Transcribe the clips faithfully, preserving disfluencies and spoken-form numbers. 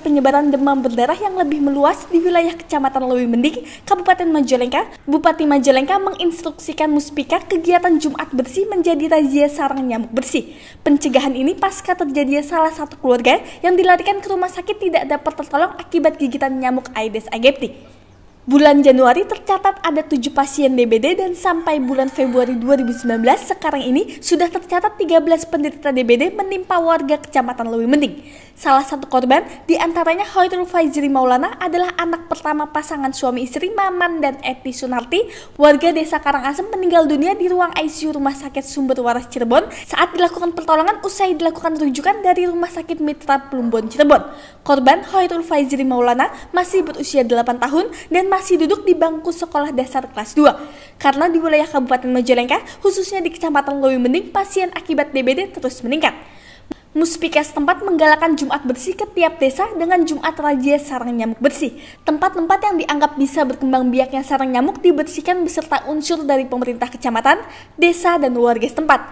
penyebaran demam berdarah yang lebih meluas di wilayah Kecamatan Lewi Mending, Kabupaten Majalengka, Bupati Majalengka menginstruksikan Muspika kegiatan Jumat Bersih menjadi razia sarang nyamuk bersih. Pencegahan ini pasca terjadinya salah satu keluarga yang dilarikan ke rumah sakit tidak dapat tertolong akibat gigitan nyamuk Aedes aegypti. Bulan Januari tercatat ada tujuh pasien D B D dan sampai bulan Februari dua ribu sembilan belas sekarang ini sudah tercatat tiga belas penderita D B D menimpa warga Kecamatan Lewi Mending. Salah satu korban diantaranya Hoirul Faizri Maulana adalah anak pertama pasangan suami istri Maman dan Eti Sunarti, warga desa Karangasem meninggal dunia di ruang I C U Rumah Sakit Sumber Waras Cirebon saat dilakukan pertolongan usai dilakukan rujukan dari Rumah Sakit Mitra Plumbon Cirebon. Korban Hoirul Faizri Maulana masih berusia delapan tahun dan masih duduk di bangku sekolah dasar kelas dua. Karena di wilayah Kabupaten Majalengka, khususnya di Kecamatan Lewi Mending, pasien akibat D B D terus meningkat. Muspika setempat menggalakkan Jumat Bersih ke tiap desa dengan Jumat Razia Sarang Nyamuk Bersih. Tempat-tempat yang dianggap bisa berkembang biaknya sarang nyamuk dibersihkan beserta unsur dari pemerintah kecamatan, desa, dan warga setempat.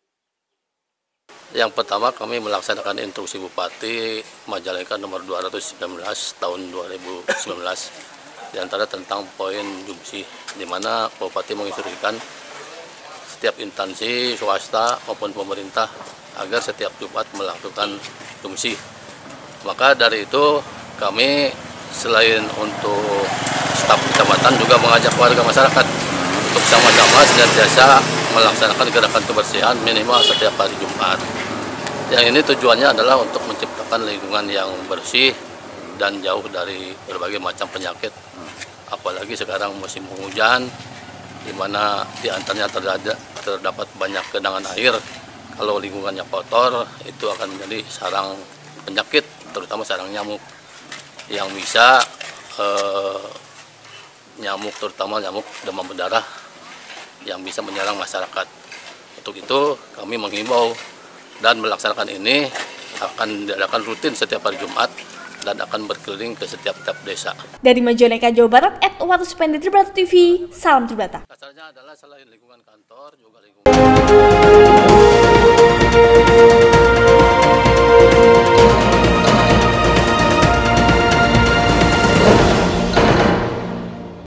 Yang pertama, kami melaksanakan instruksi Bupati Majalengka nomor dua ratus sembilan belas tahun dua ribu sembilan belas, di antara tentang poin Jumsi, di mana Bupati menginstruksikan setiap instansi swasta maupun pemerintah agar setiap Jumat melakukan Jumsi. Maka dari itu kami selain untuk staf kecamatan juga mengajak warga masyarakat untuk sama-sama senantiasa melaksanakan gerakan kebersihan minimal setiap hari Jumat. Yang ini tujuannya adalah untuk menciptakan lingkungan yang bersih dan jauh dari berbagai macam penyakit. Apalagi sekarang musim hujan, di mana di antaranya terdapat, terdapat banyak genangan air. Kalau lingkungannya kotor, itu akan menjadi sarang penyakit, terutama sarang nyamuk yang bisa eh, nyamuk, terutama nyamuk demam berdarah yang bisa menyerang masyarakat. Untuk itu kami menghimbau dan melaksanakan ini akan diadakan rutin setiap hari Jumat dan akan berkeliling ke setiap-tiap desa. Dari Majalengka, Jawa Barat, Edward Supendi, Tribrata T V, salam Tribrata. Dasarnya adalah selain lingkungan kantor, juga lingkungan